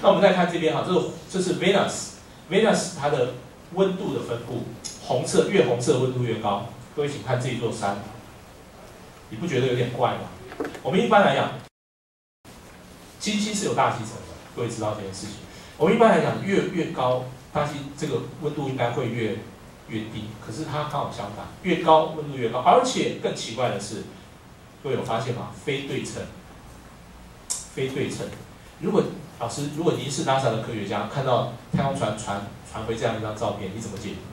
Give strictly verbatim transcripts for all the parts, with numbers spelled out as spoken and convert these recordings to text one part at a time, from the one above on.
那我们再看这边哈，这是这是 Venus，Venus 它的温度的分布，红色越红色温度越高。各位请看这一座山，你不觉得有点怪吗？我们一般来讲，金星是有大气层的，各位知道这件事情。我们一般来讲，越越高，大气这个温度应该会越越低，可是它刚好相反，越高温度越高，而且更奇怪的是，各位有发现吗？非对称，非对称。如果老师，如果您是 NASA 的科学家，看到太空船传传回这样一张照片，你怎么解读？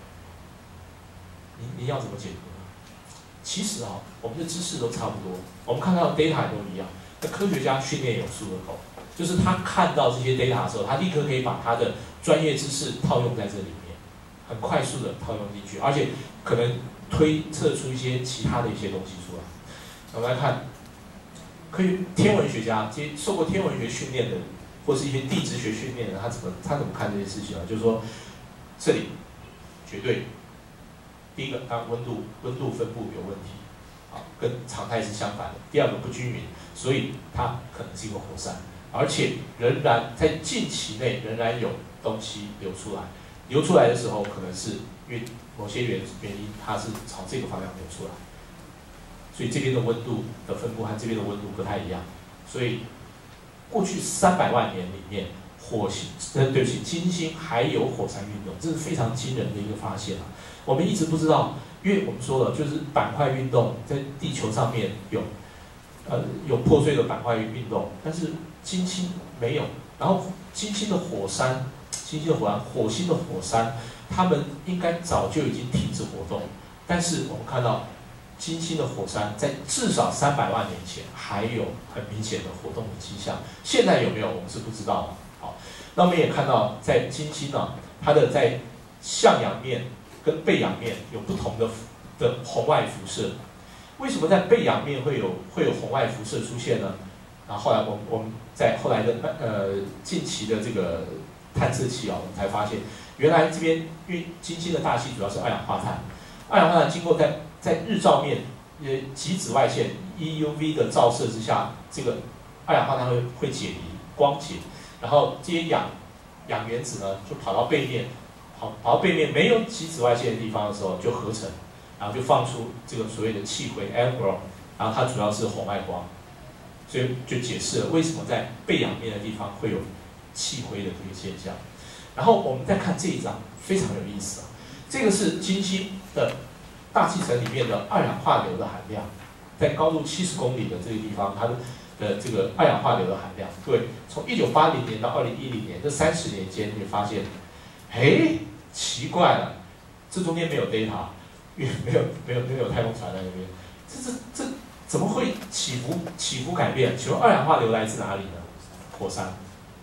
您您要怎么解读呢？其实啊，我们的知识都差不多，我们看到的 data 都一样。那科学家训练有素的狗，就是他看到这些 data 的时候，他立刻可以把他的专业知识套用在这里面，很快速的套用进去，而且可能推测出一些其他的一些东西出来。我们来看，科学天文学家，接受过天文学训练的，或是一些地质学训练的，他怎么他怎么看这些事情呢？就是说，这里绝对。第一个，它温度温度分布有问题，啊，跟常态是相反的。第二个不均匀，所以它可能是一个火山，而且仍然在近期内仍然有东西流出来。流出来的时候，可能是因为某些原原因，它是朝这个方向流出来，所以这边的温度的分布和这边的温度不太一样。所以过去三百万年里面，火星呃对不起，金星还有火山运动，这是非常惊人的一个发现啊。我们一直不知道，因为我们说了，就是板块运动在地球上面有，呃，有破碎的板块运动，但是金星没有。然后金星的火山，金星的火山，火星的火山，它们应该早就已经停止活动，但是我们看到金星的火山在至少三百万年前还有很明显的活动的迹象，现在有没有我们是不知道的。好，那我们也看到在金星呢，它的在向阳面跟背阳面有不同的的红外辐射，为什么在背阳面会有会有红外辐射出现呢？然后后来我们我们在后来的呃近期的这个探测器啊，我们才发现，原来这边因为金星的大气主要是二氧化碳，二氧化碳经过在在日照面呃极紫外线 E U V 的照射之下，这个二氧化碳会会解离光解，然后这些氧氧原子呢就跑到背面。跑跑到背面没有极紫外线的地方的时候就合成，然后就放出这个所谓的气灰 （airglow）， 然后它主要是红外光，所以就解释了为什么在背阳面的地方会有气灰的这个现象。然后我们再看这一张，非常有意思啊，这个是金星的大气层里面的二氧化硫的含量，在高度七十公里的这个地方，它的的这个二氧化硫的含量，对，从一九八零年到二零一零年这三十年间，你发现，哎。奇怪了，这中间没有 data， 因为没有没有没有太空船在那边，这这这怎么会起伏起伏改变？请问二氧化硫来自哪里呢？火山，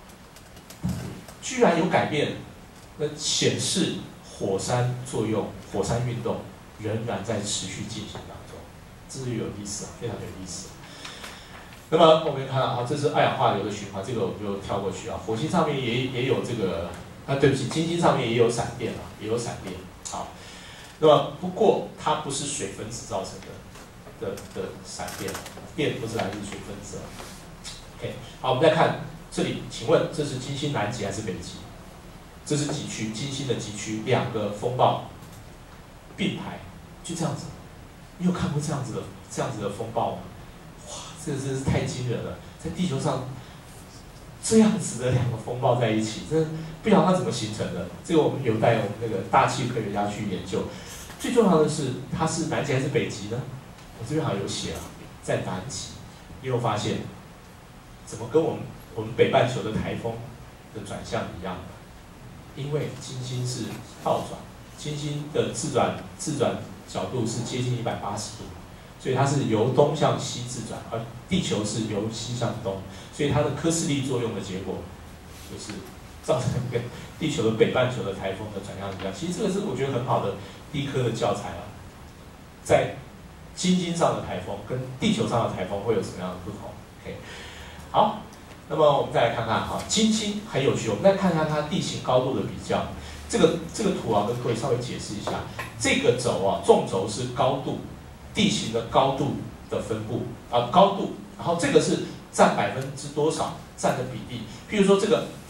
居然有改变，那显示火山作用、火山运动仍然在持续进行当中，这是有意思啊，非常有意思。那么我们看到啊，这是二氧化硫的循环，这个我们就跳过去啊。火星上面也也有这个。啊，对不起，金星上面也有闪电啊，也有闪电。好，那么不过它不是水分子造成的的的闪电，电不是来自水分子。OK， 好，我们再看这里，请问这是金星南极还是北极？这是极区，金星的极区，两个风暴并排，就这样子。你有看过这样子的这样子的风暴吗？哇，这真是太惊人了，在地球上。这样子的两个风暴在一起，真不知道它怎么形成的。这个我们有待我们那个大气科学家去研究。最重要的是，它是南极还是北极呢？我这边好像有写啊，在南极。你有发现，怎么跟我们我们北半球的台风的转向一样？因为金星是倒转，金星的自转自转角度是接近一百八十度。所以它是由东向西自转，而地球是由西向东，所以它的科氏力作用的结果，就是造成跟地球的北半球的台风的转向一样。其实这个是我觉得很好的地科的教材啊，在金星上的台风跟地球上的台风会有什么样的不同 ？OK， 好，那么我们再来看看哈，金星很有趣，我们再看看它地形高度的比较。这个这个图啊，跟各位稍微解释一下，这个轴啊，纵轴是高度。地形的高度的分布啊，高度，然后这个是占百分之多少占的比例。譬如说这个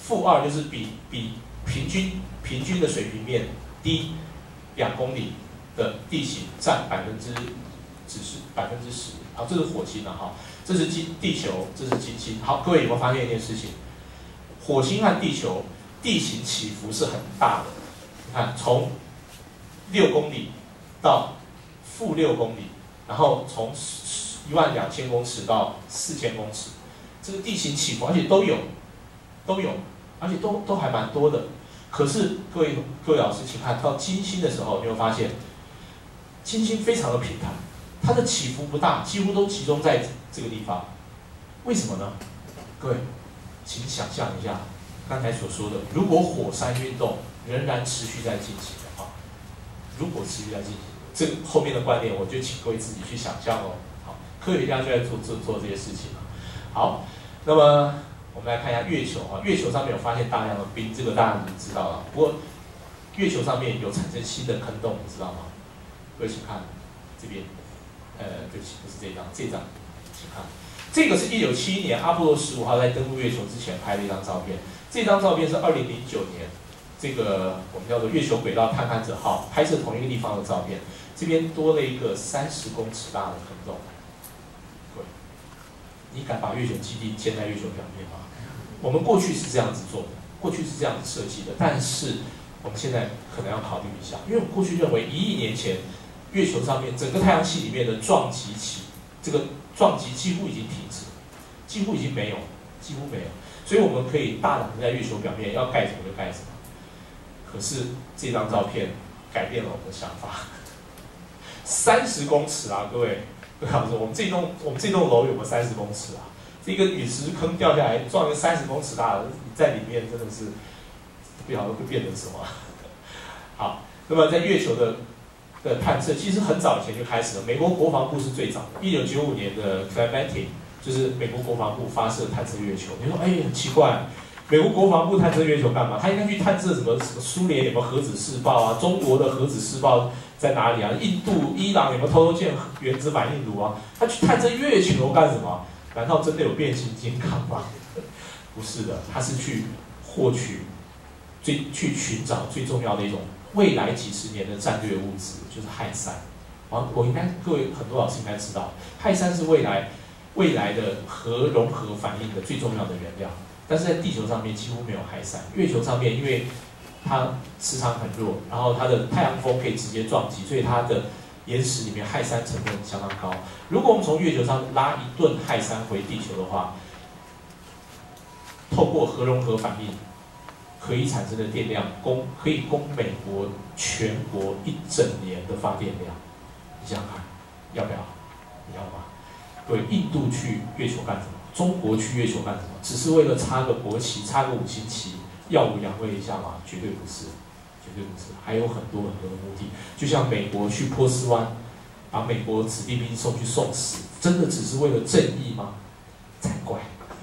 负二就是比比平均平均的水平面低两公里的地形占百分之只是百分之十。好，这是火星了哈，这是金地球，这是金星。好，各位有没有发现一件事情？火星和地球地形起伏是很大的。你看，从六公里到负六公里，然后从一万两千公尺到四千公尺，这个地形起伏，而且都有，都有，而且都都还蛮多的。可是各位各位老师，请看到金星的时候，你会发现，金星非常的平坦，它的起伏不大，几乎都集中在这个地方。为什么呢？各位，请想象一下刚才所说的，如果火山运动仍然持续在进行的话，如果持续在进行，这个后面的观点，我就请各位自己去想象哦。好，科学家就在做做做这些事情了。好，那么我们来看一下月球啊，月球上面有发现大量的冰，这个大家已经知道了。不过，月球上面有产生新的坑洞，你知道吗？各位请看这边，呃，对不起，不是这张，这张，请看，这个是一九七一年阿波罗十五号在登陆月球之前拍的一张照片。这张照片是二零零九年，这个我们叫做月球轨道探勘者号拍摄同一个地方的照片。这边多了一个三十公尺大的坑洞。各位，你敢把月球基地建在月球表面吗？我们过去是这样子做的，过去是这样子设计的，但是我们现在可能要考虑一下，因为我们过去认为一亿年前月球上面整个太阳系里面的撞击期，这个撞击几乎已经停止，几乎已经没有，几乎没有，所以我们可以大胆的在月球表面要盖什么就盖什么。可是这张照片改变了我们的想法。三十公尺啊，各位，各位老师，我们这栋我们这栋楼有没有三十公尺啊？这个陨石坑掉下来，撞一个三十公尺大的，你在里面真的是不晓得会变成什么。好，那么在月球的的探测，其实很早以前就开始了。美国国防部是最早的，一九九五年的 Climatic 就是美国国防部发射探测月球。你说，哎，很奇怪。美国国防部探测月球干嘛？他应该去探测什么？什么苏联有没有核子试爆啊？中国的核子试爆在哪里啊？印度、伊朗有没有偷偷建原子反应炉啊？他去探测月球干什么？难道真的有变形金刚吗？不是的，他是去获取最去寻找最重要的一种未来几十年的战略物质，就是氦三。啊，我应该各位很多老师应该知道，氦三是未来未来的核融合反应的最重要的原料。但是在地球上面几乎没有氦三，月球上面因为它磁场很弱，然后它的太阳风可以直接撞击，所以它的岩石里面氦三成分相当高。如果我们从月球上拉一吨氦三回地球的话，透过核融合反应可以产生的电量供可以供美国全国一整年的发电量。你想想看，要不要？你要吗？各位，印度去月球干什么？中国去月球干什么？只是为了插个国旗、插个五星旗，耀武扬威一下吗？绝对不是，绝对不是，还有很多很多的目的。就像美国去波斯湾，把美国子弟兵送去送死，真的只是为了正义吗？才怪！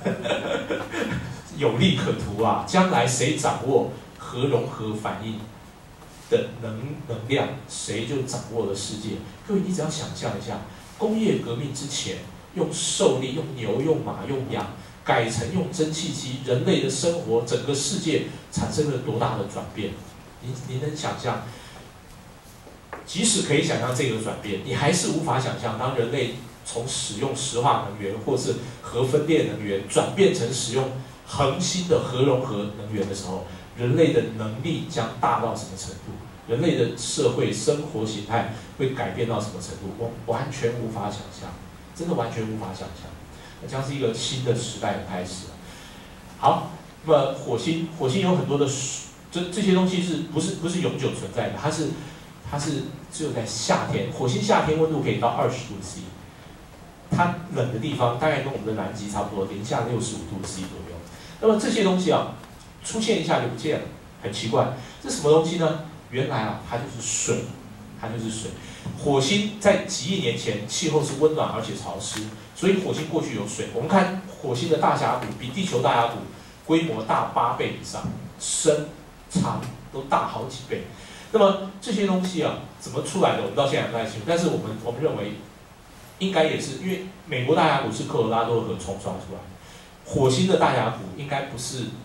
有利可图啊！将来谁掌握核融合反应的能能量，谁就掌握了世界。各位，你只要想象一下，工业革命之前。用兽力、用牛、用马、用羊，改成用蒸汽机，人类的生活，整个世界产生了多大的转变？你你能想象？即使可以想象这个转变，你还是无法想象，当人类从使用石化能源或是核分裂能源，转变成使用恒星的核融合能源的时候，人类的能力将大到什么程度？人类的社会生活形态会改变到什么程度？我完全无法想象。真的完全无法想象，那将是一个新的时代的开始。好，那么火星，火星有很多的这这些东西是不是不是永久存在的？它是它是只有在夏天，火星夏天温度可以到二十度 C， 它冷的地方大概跟我们的南极差不多，零下六十五度 C 左右。那么这些东西啊，出现一下就不见了，很奇怪，这什么东西呢？原来啊，它就是水，它就是水。火星在几亿年前气候是温暖而且潮湿，所以火星过去有水。我们看火星的大峡谷比地球大峡谷规模大八倍以上，深长都大好几倍。那么这些东西啊，怎么出来的？我们到现在不太清楚。但是我们我们认为，应该也是因为美国大峡谷是科罗拉多河冲刷出来的，火星的大峡谷应该不是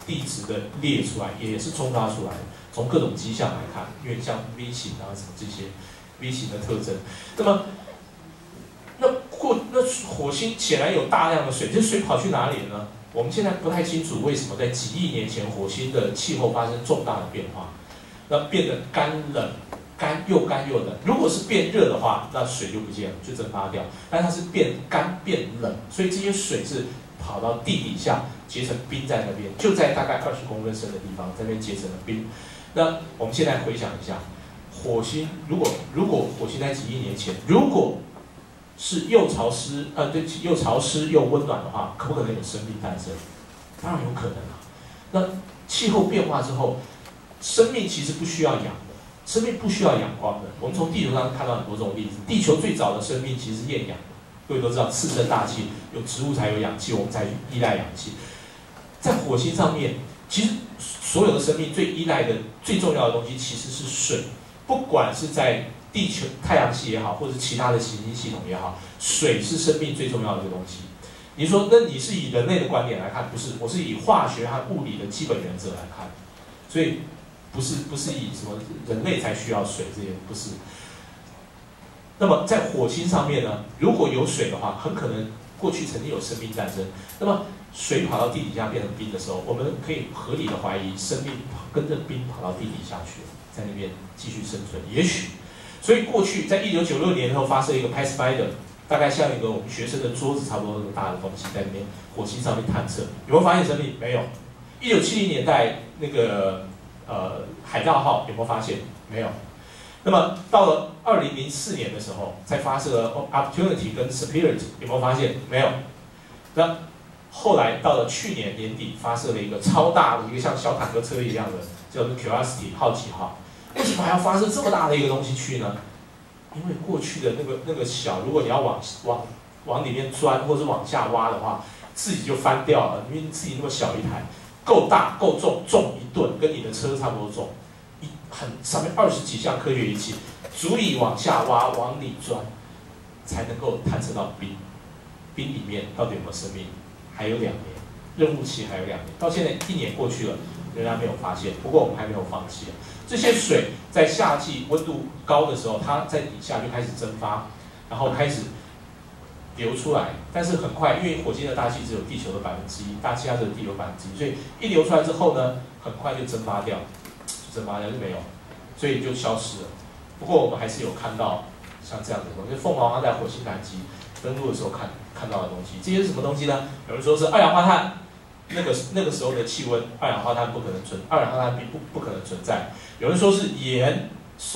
地质的列出来，也是冲刷出来的。从各种迹象来看，因为像 V 型啊什么这些 V 型的特征，那么那过那火星显然有大量的水，这水跑去哪里了呢？我们现在不太清楚为什么在几亿年前火星的气候发生重大的变化，那变得干冷。干又干又冷，如果是变热的话，那水就不见了，就蒸发掉。但它是变干变冷，所以这些水是跑到地底下结成冰在那边，就在大概二十公分深的地方，在那边结成了冰。那我们现在回想一下，火星如果如果火星在几亿年前，如果是又潮湿呃对又潮湿又温暖的话，可不可能有生命诞生？当然有可能啊。那气候变化之后，生命其实不需要氧的。生命不需要阳光的，我们从地球上看到很多这种例子。地球最早的生命其实是厌氧的，各位都知道，次生大气，有植物才有氧气，我们才依赖氧气。在火星上面，其实所有的生命最依赖的、最重要的东西其实是水。不管是在地球、太阳系也好，或者其他的行星系统也好，水是生命最重要的一个东西。你说，那你是以人类的观点来看，不是？我是以化学和物理的基本原则来看，所以。不是不是以什么人类才需要水这些不是。那么在火星上面呢，如果有水的话，很可能过去曾经有生命诞生。那么水跑到地底下变成冰的时候，我们可以合理的怀疑生命跟着冰跑到地底下去了，在那边继续生存。也许，所以过去在一九九六年的时候发射一个 Pathfinder， 大概像一个我们学生的桌子差不多那么大的东西，在那边火星上面探测，有没有发现生命？没有。一九七零年代那个。呃，海盗号有没有发现？没有。那么到了二零零四年的时候，才发射了 Opportunity 跟 Spirit， 有没有发现？没有。那后来到了去年年底，发射了一个超大的一个像小坦克车一样的，叫做 Curiosity 好奇号。为什么还要发射这么大的一个东西去呢？因为过去的那个那个小，如果你要往往往里面钻或者往下挖的话，自己就翻掉了，因为自己那么小一台。够大够重，重一吨，跟你的车差不多重，一很上面二十几项科学仪器，足以往下挖，往里钻，才能够探测到冰。冰里面到底有没有生命？还有两年，任务期还有两年，到现在一年过去了，仍然没有发现。不过我们还没有放弃。这些水在夏季温度高的时候，它在底下就开始蒸发，然后开始。流出来，但是很快，因为火星的大气只有地球的百分之一，大气压只有地球百分之一，所以一流出来之后呢，很快就蒸发掉，就蒸发掉就没有，所以就消失了。不过我们还是有看到像这样的东西，凤凰号在火星南极登陆的时候看看到的东西，这些是什么东西呢？有人说是二氧化碳，那个那个时候的气温，二氧化碳不可能存，二氧化碳并不不可能存在。有人说是盐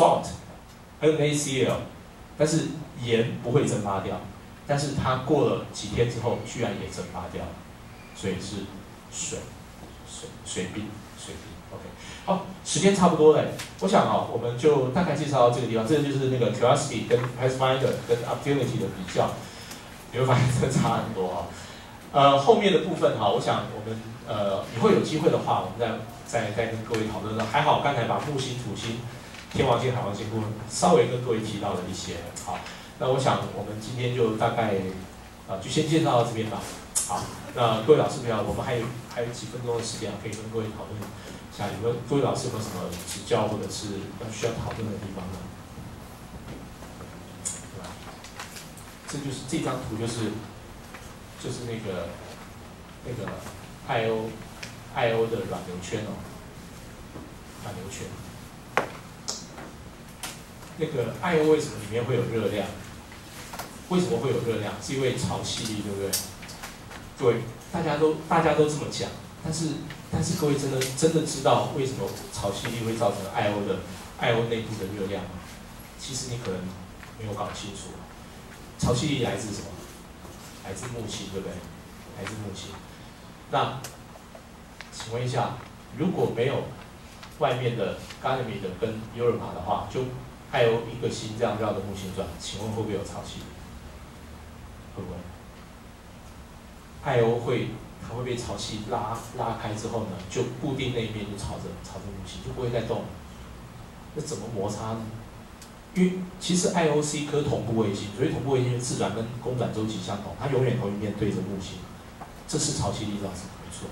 （salt），N A C L， 但是盐不会蒸发掉。但是它过了几天之后，居然也蒸发掉了，所以是水，水水冰，水冰。OK， 好，时间差不多了，我想啊，我们就大概介绍到这个地方。这个就是那个 Curiosity 跟 Pathfinder 跟 Opportunity 的比较，你会发现真的差很多哈。呃，后面的部分哈，我想我们呃以后有机会的话，我们再再再跟各位讨论。还好刚才把木星、土星、天王星、海王星部分稍微跟各位提到了一些，好。那我想，我们今天就大概，啊，就先介绍到这边吧。好，那各位老师朋友，我们还有还有几分钟的时间，可以跟各位讨论一下，有没有各位老师有没有什么指教或者是要需要讨论的地方呢？对吧？这就是这张图，就是就是那个那个 I O I O 的软流圈哦，软流圈。那个 I O 为什么里面会有热量？为什么会有热量？是因为潮气力，对不对？对，大家都大家都这么讲，但是但是各位真的真的知道为什么潮气力会造成 I O 的 I O 内部的热量吗？其实你可能没有搞清楚。潮气力来自什么？来自木星，对不对？来自木星。那请问一下，如果没有外面的 Ganymede 跟 Europa 的话，就 I O 一个星这样绕着木星转，请问会不会有潮气力？会不会 ？I O 会，它会被潮气拉拉开之后呢，就固定那一面就朝着朝着木星，就不会再动了。那怎么摩擦呢？因为其实 I O 是一颗同步卫星，所以同步卫星的自转跟公转周期相同，它永远同一面对着木星，这是潮气力造成的，没错。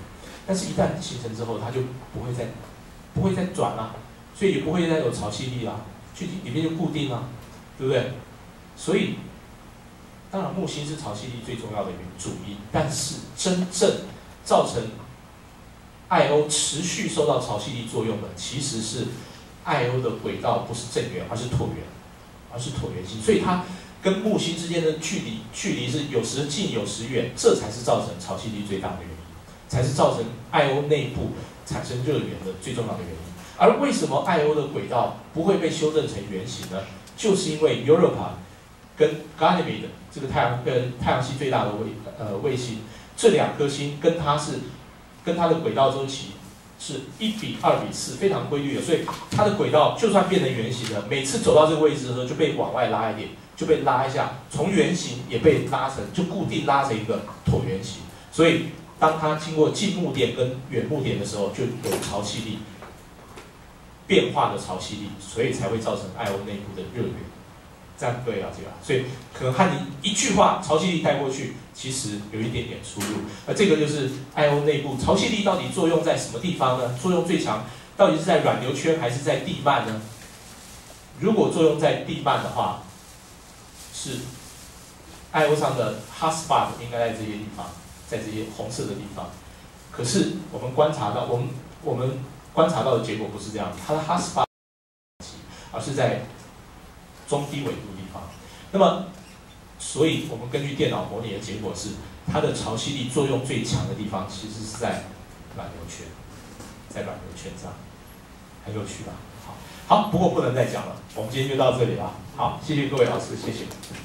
但是一旦形成之后，它就不会再不会再转啦，所以也不会再有潮气力啦，去里面就固定啦，对不对？所以，当然木星是潮气力最重要的主因，但是真正造成I O持续受到潮气力作用的，其实是 I O 的轨道不是正圆，而是椭圆，而是椭圆形，所以它跟木星之间的距离距离是有时近有时远，这才是造成潮气力最大的原因，才是造成 I O 内部产生热源的最重要的原因。而为什么 I O 的轨道不会被修正成圆形呢？就是因为 Europa 跟 Ganymede 这个太阳跟太阳系最大的卫呃卫星，这两颗星跟它是跟它的轨道周期是一比二比四，非常规律的，所以它的轨道就算变成圆形了，每次走到这个位置的时候就被往外拉一点，就被拉一下，从圆形也被拉成就固定拉成一个椭圆形。所以当它经过近幕点跟远幕点的时候，就有潮气力变化的潮气力，所以才会造成 I O 内部的热源。这样各位了解吧？所以可能和你一句话潮气力带过去，其实有一点点出入。而这个就是 I O 内部潮气力到底作用在什么地方呢？作用最强到底是在软流圈还是在地幔呢？如果作用在地幔的话，是 I O 上的 hot spot 应该在这些地方，在这些红色的地方。可是我们观察到，我们我们观察到的结果不是这样子，它的 hot spot 而是在中低纬度地方。那么，所以我们根据电脑模拟的结果是，它的潮气力作用最强的地方其实是在软流圈，在软流圈上，很有趣吧？好，好，不过不能再讲了，我们今天就到这里了。好，谢谢各位老师，谢谢。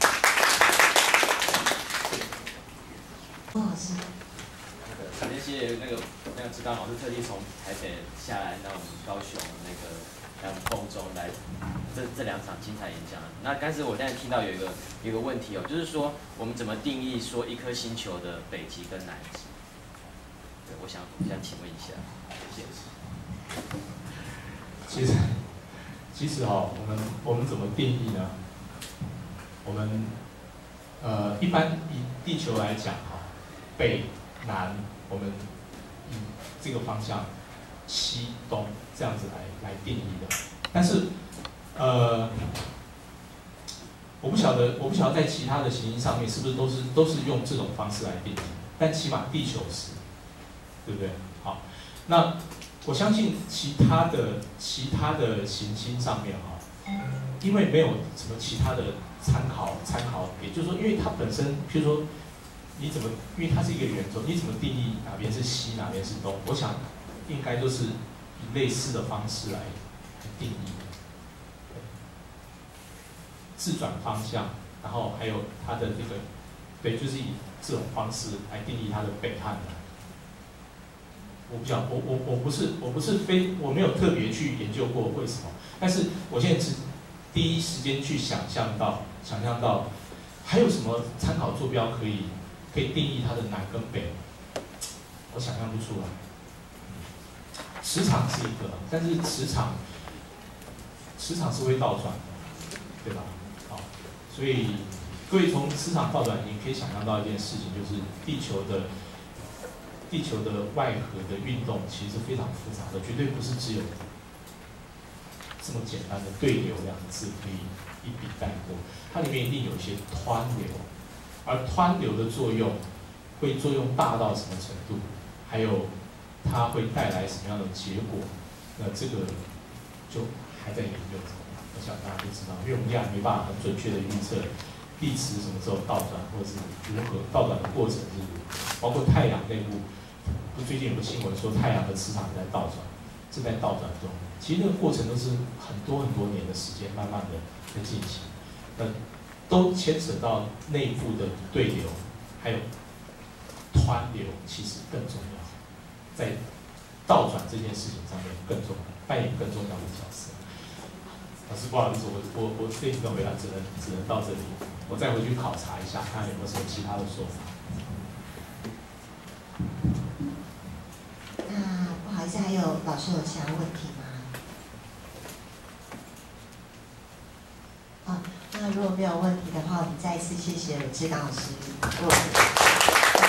王老师， 首先谢谢那个那个指导老师特地从台北下来，到我们高雄那个来我们凤中来这这两场精彩演讲。那但是我现在听到有一个有一个问题哦，就是说我们怎么定义说一颗星球的北极跟南极？对，我想我想请问一下，谢谢。 其实其实哈、哦，我们我们怎么定义呢？我们呃一般以地球来讲哈，北南我们以这个方向，西东这样子来来定义的。但是呃，我不晓得我不晓得在其他的行星上面是不是都是都是用这种方式来定义，但起码地球是，对不对？好，那我相信其他的其他的行星上面哈，因为没有什么其他的参考参考，也就是说，因为它本身，譬如说，你怎么，因为它是一个圆周，你怎么定义哪边是西，哪边是东？我想应该都是以类似的方式来定义的，自转方向，然后还有它的这个，对，就是以这种方式来定义它的北和南。我不晓，我我我不是我不是非我没有特别去研究过为什么，但是我现在只第一时间去想象到想象到还有什么参考坐标可以可以定义它的南跟北，我想象不出来。磁场是一个，但是磁场磁场是会倒转的，对吧？好，所以各位从磁场倒转，你可以想象到一件事情，就是地球的。地球的外核的运动其实是非常复杂的，绝对不是只有这么简单的对流两个字可以一笔带过，它里面一定有一些湍流，而湍流的作用会作用大到什么程度，还有它会带来什么样的结果，那这个就还在研究中。我想大家都知道，因为我们现在没办法很准确的预测地磁什么时候倒转，或者是如何倒转的过程是如何，包括太阳内部。最近有个新闻说，太阳的磁场在倒转，正在倒转中。其实那个过程都是很多很多年的时间，慢慢的在进行。那都牵扯到内部的对流，还有湍流，其实更重要，在倒转这件事情上面更重要，扮演更重要的角色。老师，不好意思，我我我这一个回答只能只能到这里，我再回去考察一下，看有没有什么其他的说法。 那不好意思，还有老师有其他问题吗？啊，那如果没有问题的话，我们再一次谢谢指导老师。